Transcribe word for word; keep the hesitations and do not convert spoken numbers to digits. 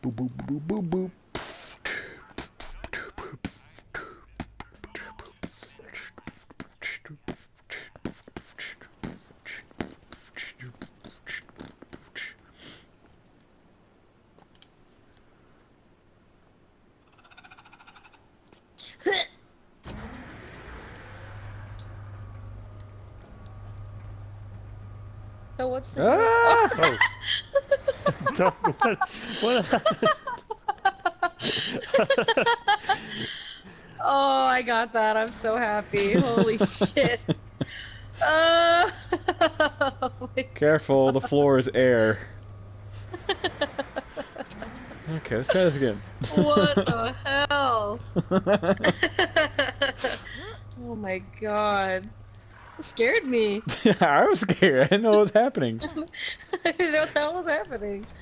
Boop, boop, boop, boop, boop. So what's the Ah! deal? Oh. what? What? Oh, I got that. I'm so happy. Holy shit. Uh, oh my Careful, the floor is air. Okay, let's try this again. What the hell? Oh my god. It scared me. I was scared. I didn't know what was happening. I didn't know what the hell was happening.